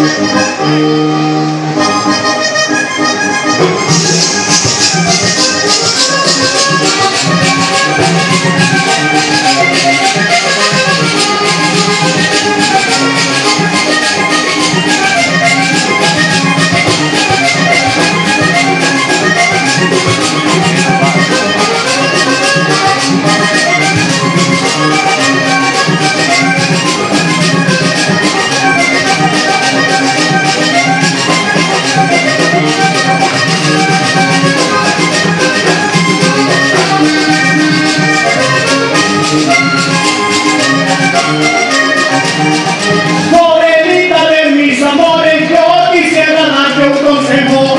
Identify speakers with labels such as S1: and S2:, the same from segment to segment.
S1: Morenita de mis amores, yo quisiera darte un consejo.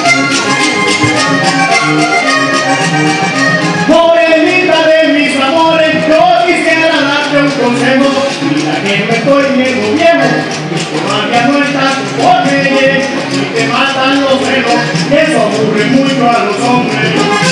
S1: Morenita de mis amores, yo quisiera darte un consejo. Mira que no estoy viejo, y tu magia no está porque y te matan los celos, eso ocurre mucho a los hombres.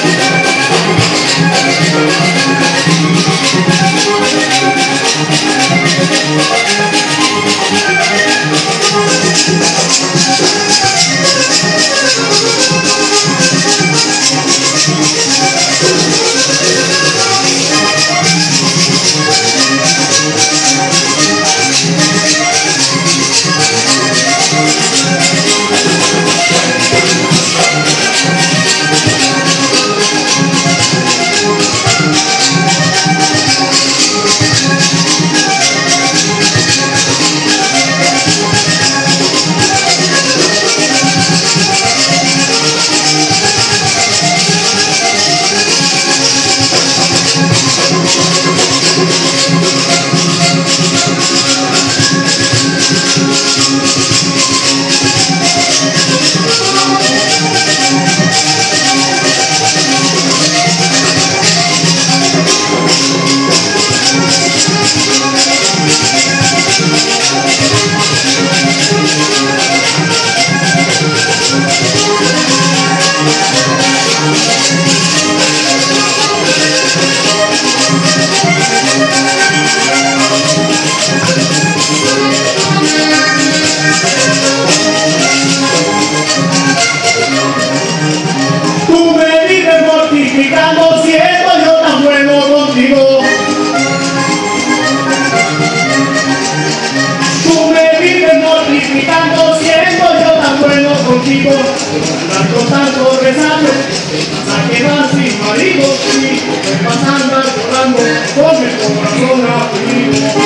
S1: Siendo yo tan bueno contigo, tú me vives mortificando, siendo yo tan bueno contigo, tanto rezando, hasta quedar sin marido, y me vas a andar llorando con el corazón afligido.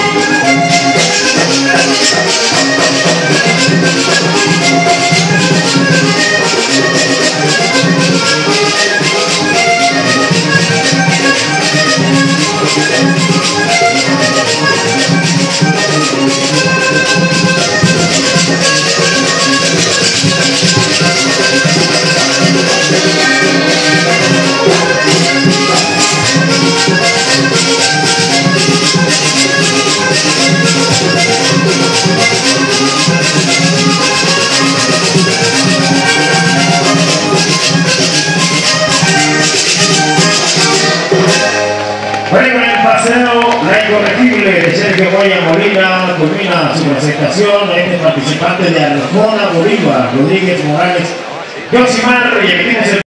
S2: Bueno, el paseo La Incorregible de Sergio Goya Molina culmina su presentación a este participante de Arjona Bolívar, Rodríguez Morales, Josimar y